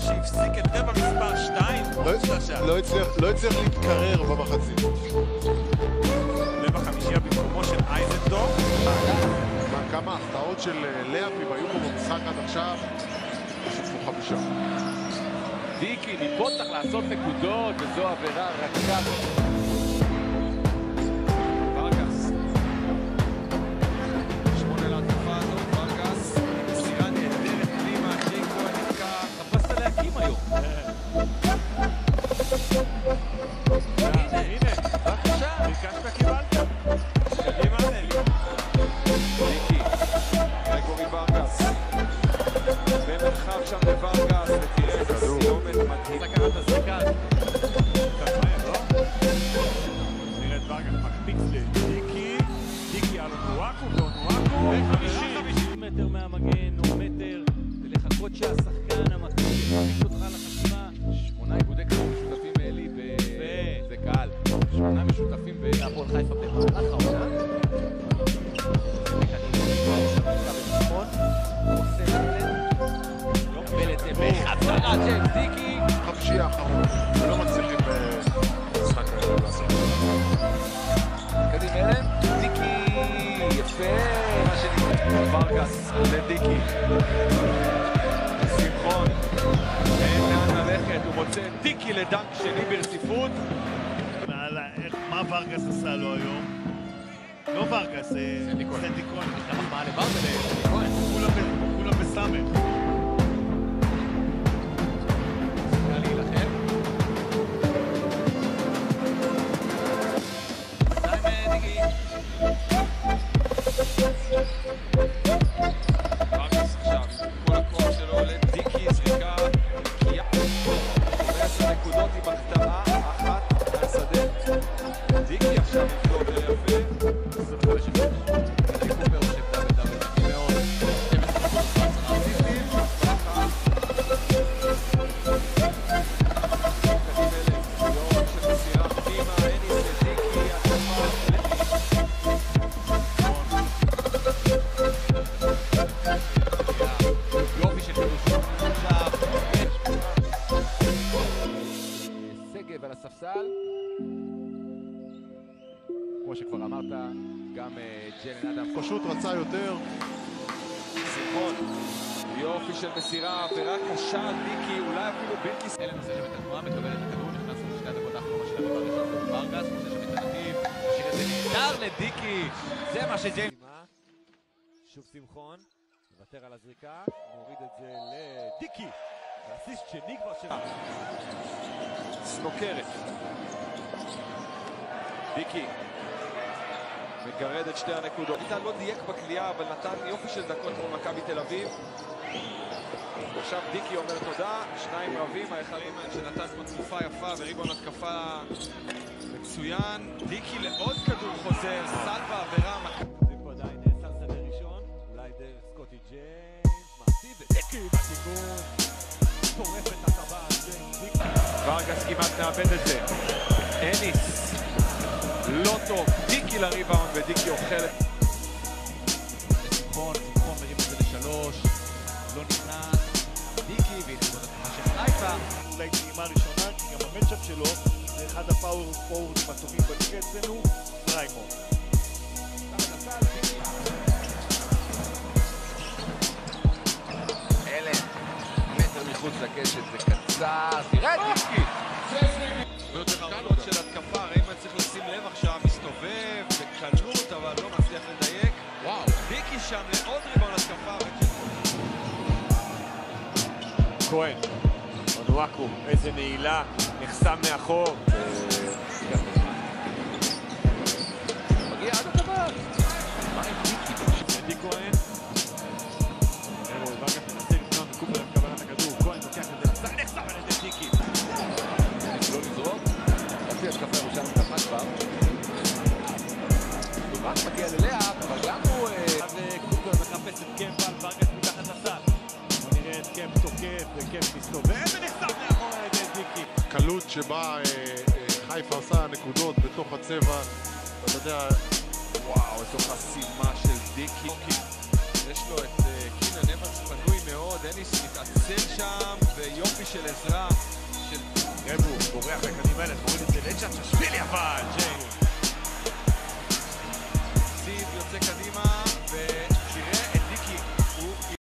שהפסיק את רבע מספר 2. לא הצליח להתקרר במחצית. רבע חמישייה במקומו של אייזנדורף. כמה ההפתעות של לאפים היו פה במשחק עד עכשיו, שפו 5. דיקי, מפה צריך לעשות נקודות, וזו עבירה רכה. ורגס. 8 להתקפה הזאת, ורגס. מסירה נהדרת פנימה, ג'ייקו הנתקע. חפשת להקים היום. הנה, בבקשה. ביקשת קיבלת. קדימה, אלי. דיקי. גרגורי ורגס. במרחב שם לורגס, ותראה איזה סיומת מדהים. לקחת את השחקן. קצת מהר, לא? נראה את ורגס מקפיץ לדיקי. דיקי על אונואקו, ואונואקו. ו50 מטר מהמגן, או מטר, ולחכות שהשחקן המתאים יחמיץ אותך לחשיבה. 8 איגודי כדור משותפים באלי זה קהל. 8 משותפים בהפועל חיפה במהלך העונה. בחזרה של דיקי. חמישי האחרון. לא מצליחים במשחק האלה לעשות. קדימה אליהם. דיקי. יפה. מה שנקרא. ורגס לדיקי. שמחון. אין לאן ללכת. הוא מוצא דיקי לדנק שני ברציפות. מה ורגס עשה לו היום? לא ורגס, סנדי כהן. גם מחמאה לברדה לסנדי כהן. כולם בסמר. ורגס עכשיו, כל הכוח שלו לדיקי, זריקה, נקייה. 15 נקודות עם החטאה אחת מהשדה. דיקי עכשיו יפתור ויפה. 25 נקודות. דיקי קופר חושב דאבל מאוד. 12 נקודות בהצעה. על הספסל, כמו שכבר אמרת, גם ג'לן אדם פשוט רצה יותר. שמחון, יופי של מסירה, ורק קשה דיקי, אולי אפילו בלתי. אלה נושא שם את התנועה, מקבל את הכדור, נכנס לשתי הדקות האחרונות של המדבר ראשון, ורגס מוצא שם את הנתיב, משאיר את זה נהדר לדיקי, זה מה שג'יימס. שוב שמחון, מוותר על הזריקה, מוריד את זה לדיקי, והסיסט שני כבר שלה. סנוקרת. דיקי מגרד את שתי הנקודות. איתן לא דייק בקליעה, אבל נתן יופי של דקות מול מכבי תל אביב. עכשיו דיקי אומר תודה, שניים רבים, האחרים שנתן פה תקופה יפה וריבון התקפה מצוין. דיקי לעוד כדור חוזר, סל בעבירה. זה פה עדיין שר שדה ראשון, אולי דרך סקוטי ג'יימס, מעשי ודיקי בתיקון. טורף את הטבעת של דיקי. ורגס כמעט מאבד את זה. אניס לא טוב, דיקי לריבאונד ודיקי אוכל את שמחון מרים את זה לשלוש, לא נכנס, דיקי והתחיל את התנועה של חיפה. אולי טעימה ראשונה, כי גם המצ'אפ שלו זה אחד הפאורדים הטובים בליגה אצלנו, ריימון. אלן, מטר מחוץ לקשת, זה קצר, תראה דיקי! ויותר קלות של התקפה, ריימן צריך לשים לב עכשיו, מסתובב בקלות אבל לא מצליח לדייק. וואו, דיקי שם לעוד ריבון התקפה. כהן, אונואקו, איזה נעילה, נחסם מאחור. מגיע עד הטבעת. מה עם דיקי? סנדי כהן. ורגס מנסה לפנות מקופר לקבלת הכדור, כהן לוקח את זה לצד, נחסם על ידי דיקי. לא לזרוק, חצי השקפה ירושלים מתחת כבר. רק מגיע ללאפ, אבל גם הוא... אז קופר מחפש את קמפ על ורגס מתחת לסל. בוא נראה את קמפ תוקף וקמפ מסתובב ונחסם מאחור על ידי דיקי. הקלות שבה חיפה עושה נקודות בתוך הצבע, אתה יודע... וואו, איזו חסימה של דיקי. יש לו את קינן אבנס פנוי מאוד, אניס מתעצל שם ויופי של עזרה של... רבו, בורח לקדימה, מוריד את זה לצ'צ'שווילי, אבל ג'יי. סיב יוצא קדימה,